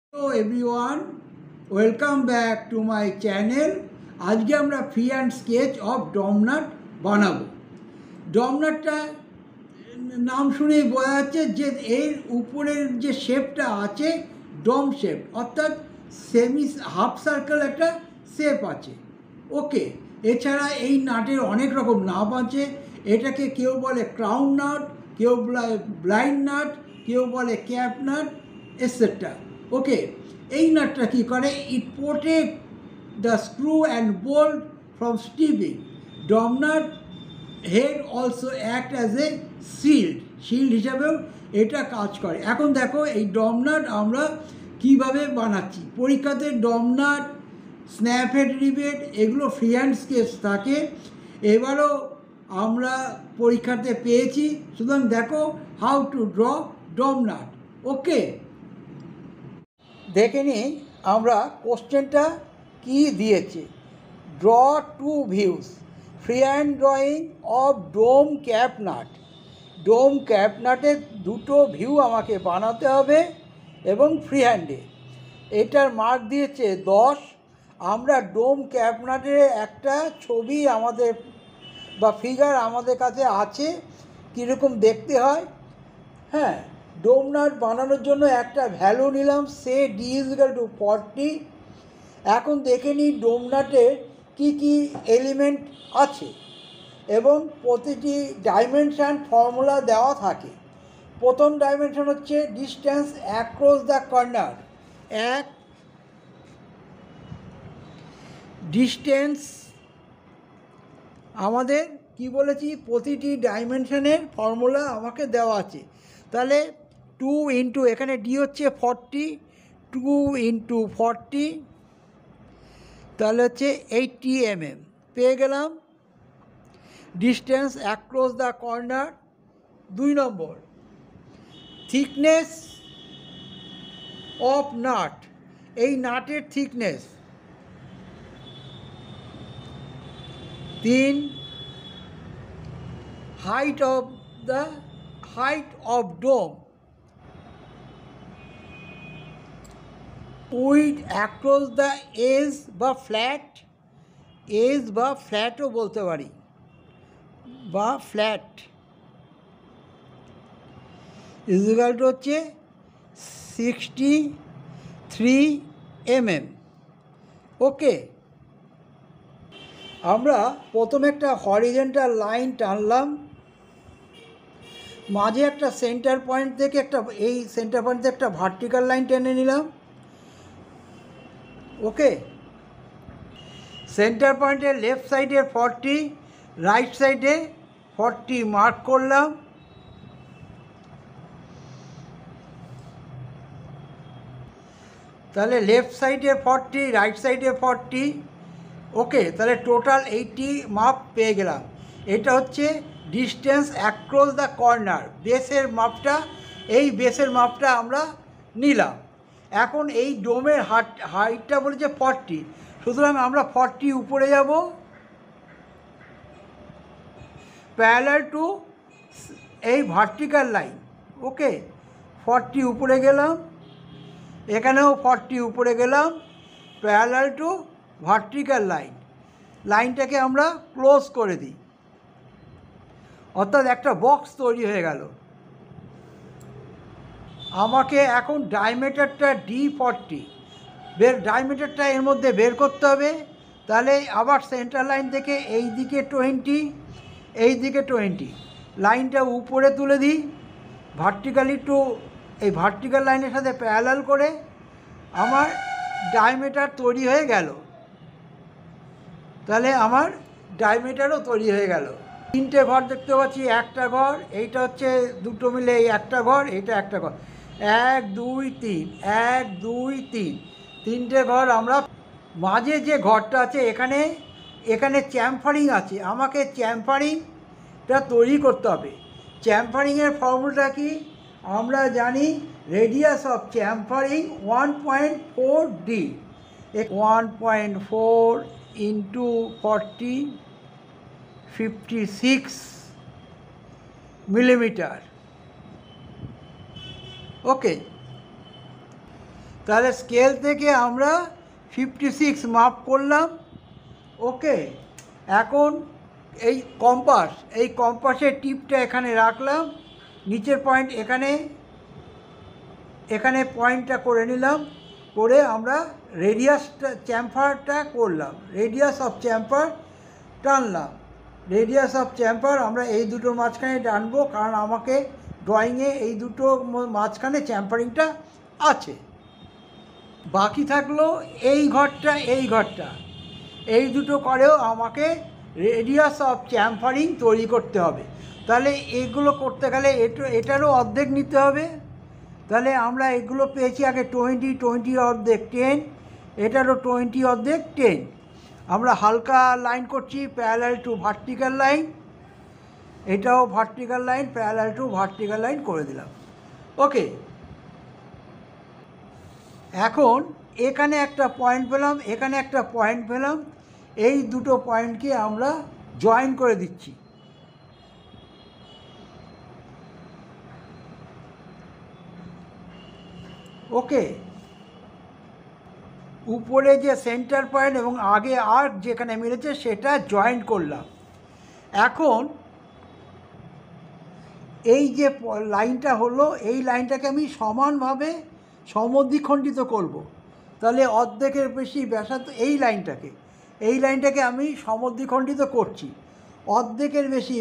Hello everyone, welcome back to my channel. আজকে আমরা free hand sketch of dome nut বানাবো। ডমনাটটা নাম শুনেই বোঝা যাচ্ছে যে এর উপরের যে শেপটা আছে ডম শেপ, অর্থাৎ সেমি হাফ সার্কেল একটা শেপ আছে। ওকে, এছাড়া এই নাটের অনেক রকম নাম আছে। এটাকে কেউ বলে ক্রাউন নাট, কেউ বলে ব্লাইন্ড নাট, কেউ বলে ক্যাপ নাট, এটসেট্রা। ওকে, এই নাটটা কী করে? It protect the screw and bolt from stiving. Dome nut head also act as a shield হিসাবেও এটা কাজ করে। এখন দেখো এই ডম নাট আমরা কীভাবে বানাচ্ছি। পরীক্ষাতে ডম নাট, স্ন্যাপহেড রিবেট এগুলো ফ্রি হ্যান্ড স্কেচ থাকে, এবারও আমরা পরীক্ষাতে পেয়েছি। সুতরাং দেখো how to draw dome nut. Okay, দেখে নিই আমরা কোশ্চেনটা কি দিয়েছে। Draw two views, free hand drawing of dome cap nut. Dome cap নাটের দুটো ভিউ আমাকে বানাতে হবে এবং ফ্রি হ্যান্ডে। এটার মার্ক দিয়েছে 10। আমরা ডোম ক্যাপ নাটের একটা ছবি আমাদের বা ফিগার আমাদের কাছে আছে, কীরকম দেখতে হয়। হ্যাঁ, ডোম নাট বানানোর জন্য একটা ভ্যালু নিলাম, সে D=40। এখন দেখে নিই ডোম নাটের কী কী এলিমেন্ট আছে এবং প্রতিটি ডাইমেনশান ফর্মুলা দেওয়া থাকে। প্রথম ডাইমেনশন হচ্ছে ডিস্টেন্স অ্যাক্রস দ্য কর্নার। এক ডিস্টেন্স আমাদের কি বলেছি, প্রতিটি ডাইমেনশনের ফর্মুলা আমাকে দেওয়া আছে। তাহলে 2 ইন্টু, এখানে ডি হচ্ছে 40, 2 ইন্টু 40 তাহলে হচ্ছে 80 mm পেয়ে গেলাম distance across the corner. 2 number, thickness of nut, এই নাটের thickness. 3, height of dome, width across the edge বা ফ্ল্যাটও বলতে পারি, বা ফ্ল্যাট ইকুয়াল হচ্ছে 63 mm। ওকে, আমরা প্রথমে একটা হরিজন্টাল লাইন টানলাম, মাঝে একটা সেন্টার পয়েন্ট থেকে এই সেন্টার পয়েন্ট থেকে একটা ভার্টিক্যাল লাইন টেনে নিলাম। ওকে, সেন্টার পয়েন্টের লেফট সাইডে 40, রাইট সাইডে 40 মার্ক করলাম। তাহলে লেফট সাইডে 40, রাইট সাইডে 40। ওকে, তাহলে টোটাল 80 মাপ পেয়ে গেলাম। এটা হচ্ছে ডিস্টেন্স অ্যাক্রস দ্য কর্নার, বেসের মাপটা। এই বেসের মাপটা আমরা নিলাম। এখন এই ডোমের হাইটটা বলেছে 40, সুতরাং আমরা 40 উপরে যাব, প্যারালাল টু এই ভার্টিক্যাল লাইন। ওকে, 40 উপরে গেলাম, এখানেও 40 উপরে গেলাম, প্যারালাল টু ভার্টিক্যাল লাইন। লাইনটাকে আমরা ক্লোজ করে দিই, অর্থাৎ একটা বক্স তৈরি হয়ে গেল। আমাকে এখন ডায়ামিটারটা D40 ডায়ামিটারটা এর মধ্যে বের করতে হবে। তাহলে আবার সেন্টার লাইন থেকে এই দিকে 20, এই দিকে 20, লাইনটা উপরে তুলে দিই ভার্টিক্যালি টু এই ভার্টিক্যাল লাইনের সাথে প্যারালাল করে। আমার ডায়ামিটার তৈরি হয়ে গেল। তাহলে আমার ডায়ামিটারও তৈরি হয়ে গেল। 3টে ঘর দেখতে পাচ্ছি, একটা ঘর, এইটা হচ্ছে দুটো মিলে এই একটা ঘর, এইটা একটা ঘর। 1 2 3, 1 2 3, 3টে ঘর। আমরা মাঝে যে ঘরটা আছে এখানে চ্যামফারিং আছে, আমাকে চ্যামফারিংটা তৈরি করতে হবে। চ্যামফারিংয়ের ফর্মুলাটা কি আমরা জানি, radius of chamfering 1.4D। 1.4 into 40, 56 millimetre. Okay, তাহলে স্কেল থেকে আমরা 56 মাপ করলাম। ওকে, এখন এই কম্পাসের টিপটা এখানে রাখলাম, নিচের পয়েন্ট এখানে পয়েন্টটা করে নিলাম, করে আমরা চ্যাম্পারটা করলাম, রেডিয়াস অফ চ্যাম্পার টানলাম। রেডিয়াস অফ চ্যাম্পার আমরা এই দুটোর মাঝখানে টানবো, কারণ আমাকে ড্রয়িংয়ে এই দুটো মাঝখানে চ্যাম্পারিংটা আছে। বাকি থাকলো এই ঘরটা এই দুটো করেও আমাকে রেডিয়াস অফ চ্যাম্পারিং তৈরি করতে হবে। তাহলে এগুলো করতে গেলে এটারও অর্ধেক নিতে হবে। তাহলে আমরা এগুলো পেয়েছি আগে 20 অর্ধেক 10, এটারও 20 অর্ধেক 10। আমরা হালকা লাইন করছি প্যারালাল টু ভার্টিক্যাল লাইন, এটাও vertical line, parallel to vertical line করে দিলাম। ওকে, এখন এখানে একটা পয়েন্ট পেলাম, এখানে একটা পয়েন্ট পেলাম, এই দুটো পয়েন্টকে আমরা জয়েন করে দিচ্ছি। ওকে, উপরে যে সেন্টার পয়েন্ট এবং আগে আর্ক যেখানে মিলেছে সেটা জয়েন্ট করলাম। এখন এই যে লাইনটা হলো, এই লাইনটাকে আমি সমানভাবে সমদ্বিখণ্ডিত করব। তাহলে অর্ধেকের বেশি ব্যাসার্ধ এই লাইনটাকে আমি সমদ্বিখণ্ডিত করছি। অর্ধেকের বেশি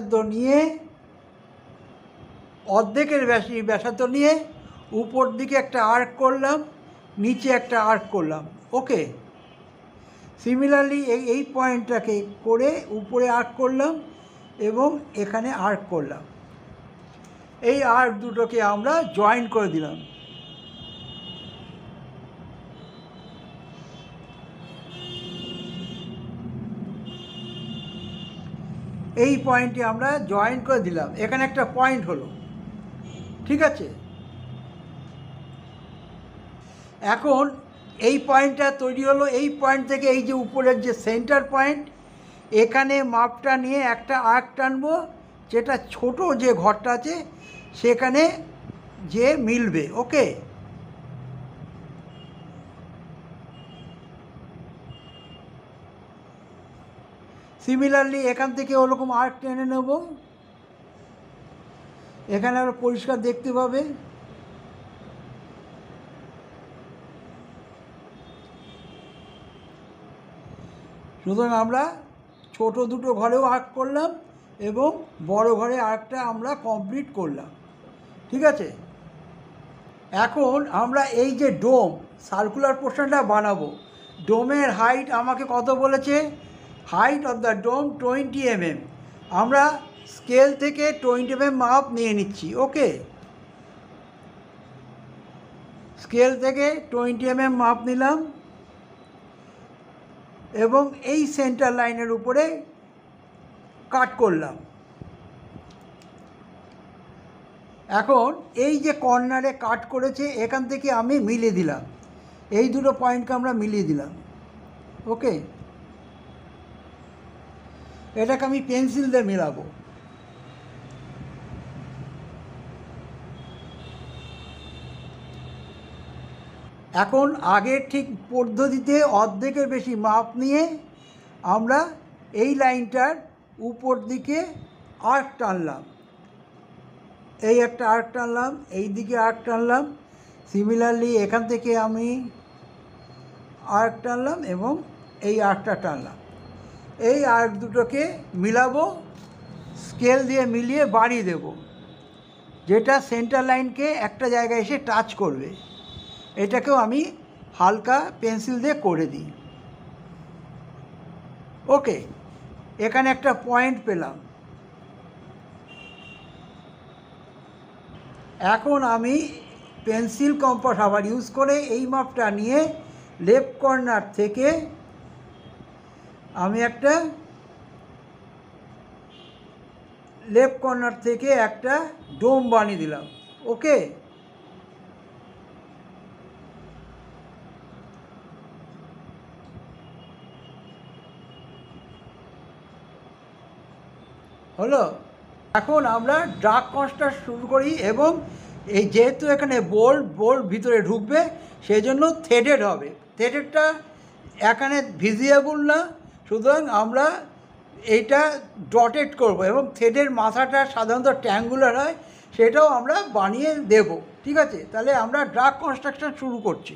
ব্যাসার্ধ নিয়ে উপর দিকে একটা আর্ক করলাম, নিচে একটা আর্ক করলাম। ওকে, সিমিলারলি এই পয়েন্টটাকে করে উপরে আর্ক করলাম এবং এখানে আর্ক করলাম। এই আর্ক দুটোকে আমরা জয়েন করে দিলাম। এই পয়েন্টে আমরা জয়েন করে দিলাম, এখানে একটা পয়েন্ট হলো। ঠিক আছে, এখন এই পয়েন্টটা তৈরি হলো। এই পয়েন্ট থেকে এই যে উপরের যে সেন্টার পয়েন্ট, এখানে মাপটা নিয়ে একটা আর্ক টানবো, যেটা ছোট যে ঘরটা আছে সেখানে যে মিলবে। ওকে, সিমিলারলি এখান থেকে ওরকম আর্ক টেনে নেব, এখানে আরো পরিষ্কার দেখতে পাবে। সুতরাং আমরা ছোট দুটো ঘরেও আর্ক করলাম এবং বড় ঘরে আর্কটা আমরা কমপ্লিট করলাম। ঠিক আছে, এখন আমরা এই যে ডোম সার্কুলার পোর্শনটা বানাবো, ডোমের হাইট আমাকে কত বলেছে? Height of the dome 20 mm। আমরা স্কেল থেকে 20 mm মাপ নিয়ে নিচ্ছি। ওকে, স্কেল থেকে 20 mm মাপ নিলাম এবং এই সেন্টার লাইনের উপরে কাট করলাম। এখন এই যে কর্নারে কাট করেছে এখান থেকে আমি মিলিয়ে দিলাম, এই দুটো পয়েন্টকে আমরা মিলিয়ে দিলাম। ওকে, এটাকে আমি পেন্সিল দিয়ে মেলাবো। এখন আগের ঠিক পদ্ধতিতে অর্ধেকের বেশি মাপ নিয়ে আমরা এই লাইনটার উপর দিকে আর্ক টানলাম, এই একটা আর্ক টানলাম, এই দিকে আর্ক টানলাম। সিমিলারলি এখান থেকে আমি আর্ক টানলাম এবং এই আর্কটা টানলাম। এই আর্ক দুটোকে মিলাবো, স্কেল দিয়ে মিলিয়ে বাড়িয়ে দেব, যেটা সেন্টার লাইনকে একটা জায়গায় এসে টাচ করবে। এটাকেও আমি হালকা পেন্সিল দিয়ে করে দিই। ওকে, এখানে একটা পয়েন্ট পেলাম। এখন আমি পেন্সিল কম্পাস আবার ইউজ করে এই মাপটা নিয়ে লেফট কর্নার থেকে আমি একটা ডোম বানিয়ে দিলাম। ওকে, হলো। এখন আমরা ডার্ক কনস্ট্রাক্ট শুরু করি এবং এই যেহেতু এখানে বোল্ট ভিতরে ঢুকবে, সেই জন্য থ্রেডেড হবে। থ্রেডেডটা এখানে ভিজিবল না, সুতরাং আমরা এইটা ডটেড করব এবং থ্রেডের মাথাটা সাধারণত ট্যাঙ্গুলার হয়, সেটাও আমরা বানিয়ে দেব। ঠিক আছে, তাহলে আমরা ড্রাগ কনস্ট্রাকশন শুরু করছি।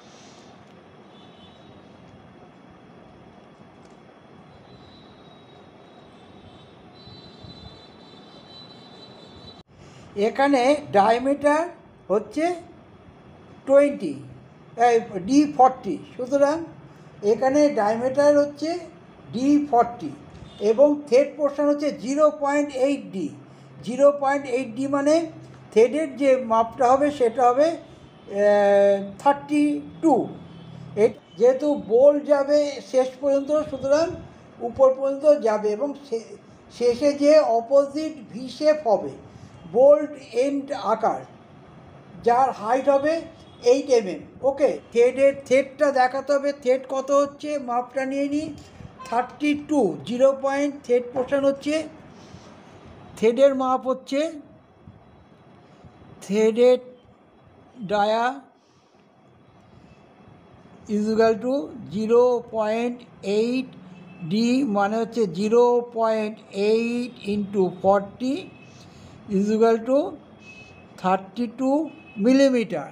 এখানে ডায়ামিটার হচ্ছে 20, D40, সুতরাং এখানে ডায়ামিটার হচ্ছে D40 এবং থ্রেড পোর্শন হচ্ছে 0.8D। 0.8D মানে থ্রেডের যে মাপটা হবে সেটা হবে 32। যেহেতু বোল্ট যাবে শেষ পর্যন্ত, সুতরাং উপর পর্যন্ত যাবে এবং শেষে যে অপোজিট ভি শেপ হবে বোল্ট এন্ড আকার, যার হাইট হবে 8 mm। ওকে, থ্রেডটা দেখাতে হবে। থ্রেড কত হচ্ছে মাপটা নিয়ে নিই, 32। 0 পয়েন্ট থ্রেড পোর্শন হচ্ছে, থ্রেডের মাপ হচ্ছে থ্রেডের ডায়া ইজুগাল টু 0.8D, মানে হচ্ছে 0.8 × 40 ইজুগাল টু 32 মিলিমিটার।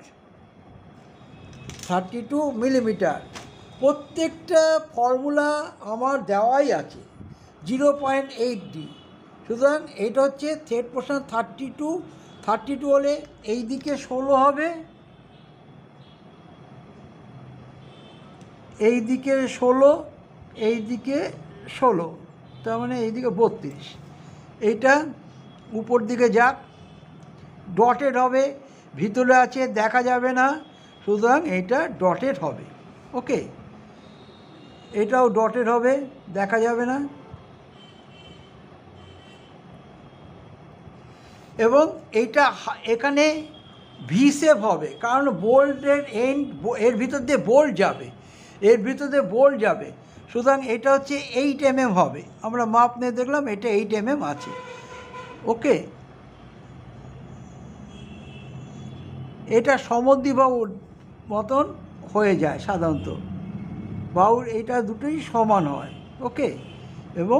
32 মিলিমিটার। প্রত্যেকটা ফর্মুলা আমার দেওয়াই আছে 0.8D। সুতরাং এটা হচ্ছে থ্রেড পোর্শন 32 হলে এই দিকে 16 হবে, এই দিকে 16, এই দিকে 16, তার মানে এই দিকে 32। এইটা উপর দিকে যাক, ডটেড হবে, ভিতরে আছে দেখা যাবে না, সুতরাং এইটা ডটেড হবে। ওকে, এটাও ডটেড হবে, দেখা যাবে না। এবং এইটা এখানে ভি শেপ হবে, কারণ বোল্টের এন্ড এর ভিতর দিয়ে বোল্ট যাবে, এর ভিতর দিয়ে বোল্ট যাবে, সুতরাং এটা হচ্ছে 8 mm হবে। আমরা মাপ নিয়ে দেখলাম এটা 8 mm আছে। ওকে, এটা সমদ্বিবাহুর মতন হয়ে যায় সাধারণত, বাহুর এটা দুটোই সমান হয়। ওকে, এবং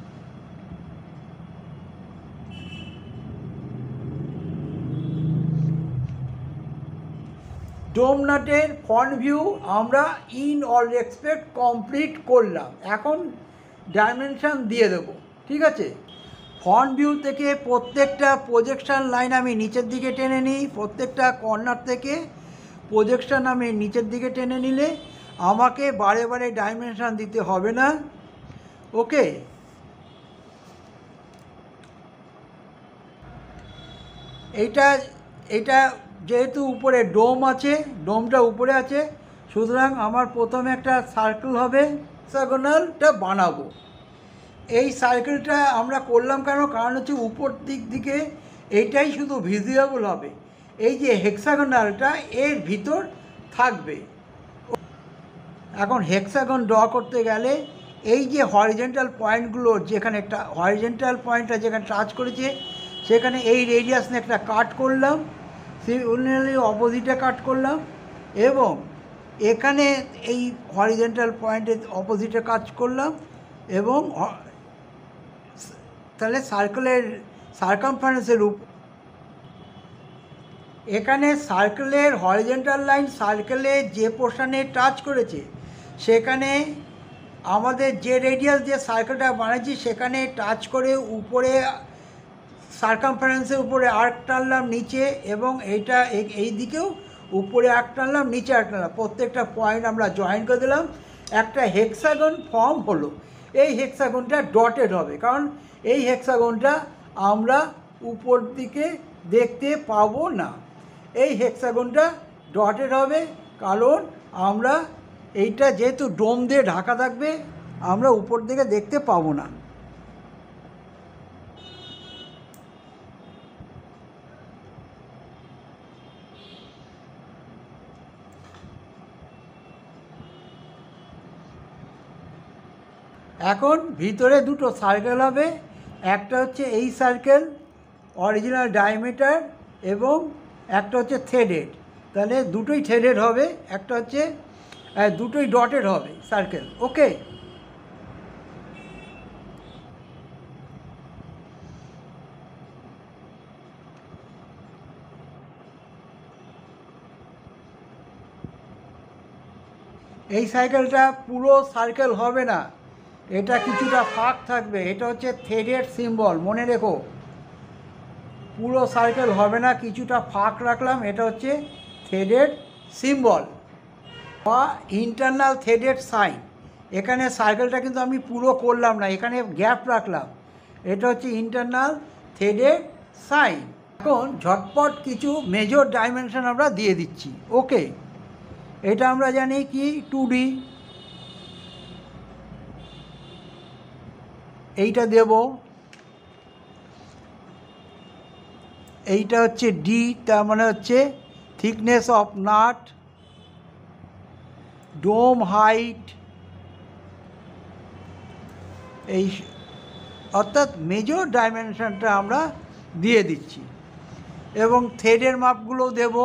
ডোম নাটের ফ্রন্ট ভিউ আমরা ইন অল রেসপেক্ট কমপ্লিট করলাম। এখন ডাইমেনশান দিয়ে দেবো। ঠিক আছে, ফ্রন্ট ভিউ থেকে প্রত্যেকটা প্রজেকশান লাইন আমি নিচের দিকে টেনে নিই, প্রত্যেকটা কর্নার থেকে প্রজেকশান আমি নিচের দিকে টেনে নিলে আমাকে বারে বারে ডাইমেনশান দিতে হবে না। ওকে, এইটা যেহেতু উপরে ডোম আছে, ডোমটা উপরে আছে, সুতরাং আমার প্রথমে একটা সার্কেল হবে, হেক্সাগোনালটা বানাবো। এই সার্কেলটা আমরা করলাম কেন, কারণ হচ্ছে উপর দিকে এইটাই শুধু ভিজিবল হবে, এই যে হেক্সাগোনালটা এর ভিতর থাকবে। এখন হেক্সাগন ড্র করতে গেলে এই যে হরিজেন্টাল পয়েন্টগুলো, যেখানে একটা হরিজেন্টাল পয়েন্টটা যেখানে টাচ করেছে সেখানে এই রেডিয়াস নিয়ে একটা কাট করলাম, সিমিলারলি অপোজিটে কাট করলাম, এবং এখানে এই হরিজেন্টাল পয়েন্টের অপোজিটে কাজ করলাম, এবং তাহলে সার্কেলের সার্কামফারেন্সের এখানে সার্কেলের হরিজেন্টাল লাইন সার্কেলে যে পোর্শনে টাচ করেছে সেখানে আমাদের যে রেডিয়াস দিয়ে সার্কেলটা বানিয়েছি সেখানে টাচ করে উপরে সার্কামফারেন্সের উপরে আর্ক টানলাম নিচে, এবং এইটা এই দিকেও উপরে আর্ক টানলাম, নিচে আর্ক টানলাম, প্রত্যেকটা পয়েন্ট আমরা জয়েন করে দিলাম, একটা হেক্সাগন ফর্ম হলো। এই হেক্সাগনটা ডটেড হবে, কারণ এই হেক্সাগনটা আমরা উপর দিকে দেখতে পাবো না। এই হেক্সাগনটা ডটেড হবে কারণ আমরা এইটা যেহেতু ডোম দিয়ে ঢাকা থাকবে, আমরা উপর দিকে দেখতে পাবো না। এখন ভিতরে দুটো সার্কেল হবে, একটা হচ্ছে এই সার্কেল অরিজিনাল ডায়ামিটার, এবং একটা হচ্ছে থ্রেডেড। তাহলে দুটোই থ্রেডেড হবে, একটা হচ্ছে দুটোই ডটেড হবে সার্কেল। ওকে, এই সাইকেলটা পুরো সার্কেল হবে না, এটা কিছুটা ফাঁক থাকবে, এটা হচ্ছে থ্রেডেড সিম্বল, মনে রেখো। পুরো সার্কেল হবে না, কিছুটা ফাঁক রাখলাম, এটা হচ্ছে থ্রেডেড সিম্বল বা ইন্টারনাল থ্রেডেড সাইন। এখানে সার্কেলটা কিন্তু আমি পুরো করলাম না, এখানে গ্যাপ রাখলাম, এটা হচ্ছে ইন্টারনাল থ্রেডেড সাইন। এখন ঝটপট কিছু মেজর ডাইমেনশন আমরা দিয়ে দিচ্ছি। ওকে, এটা আমরা জানি কি 2D, এইটা দেব, এইটা হচ্ছে ডি, তার মানে হচ্ছে thickness of nut, dome height, এই অর্থাৎ মেজর ডাইমেনশনটা আমরা দিয়ে দিচ্ছি এবং থ্রেডের মাপগুলো দেব।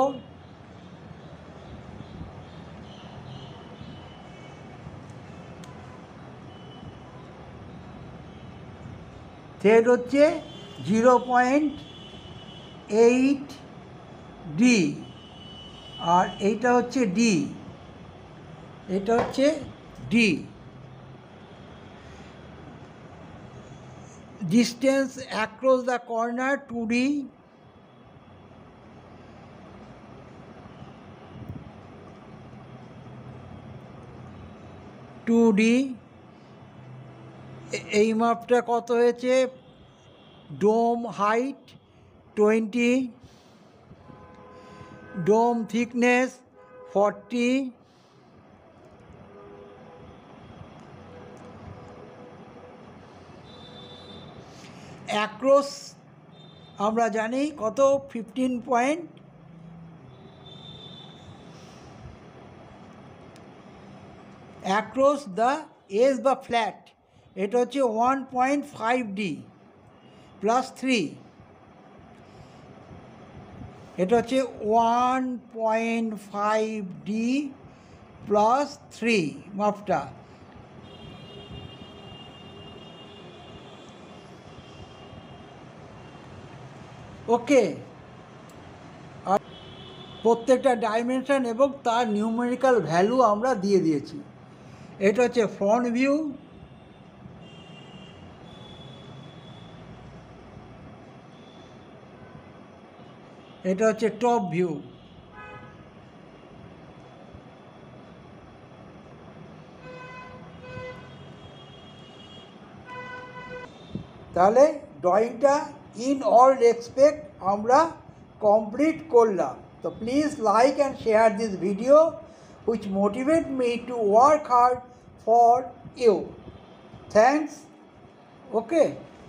থ্রেড হচ্ছে 0.8 ডি, আর এইটা হচ্ছে ডি, এটা হচ্ছে D. Distance across the corner 2D, এই মাপটা কত হয়েছে? Dome height 20, dome thickness 40, across আমরা জানি কত, 15 পয়েন্ট, অ্যাক্রস দ্য এজ বা ফ্ল্যাট এটা হচ্ছে 1.5D প্লাস 3, এটা হচ্ছে 1.5D প্লাস 3 মাপটা। ওকে, আর প্রত্যেকটা ডাইমেনশন এবং তার নিউমেরিক্যাল ভ্যালু আমরা দিয়ে দিয়েছি। এটা হচ্ছে ফ্রন্ট ভিউ, এটা হচ্ছে টপ ভিউ। তাহলে ড্রয়িংটা ইন অল রেসপেক্ট আমরা কমপ্লিট করলাম। তো please like and share this video which motivate me to work hard for you. Thanks. Okay.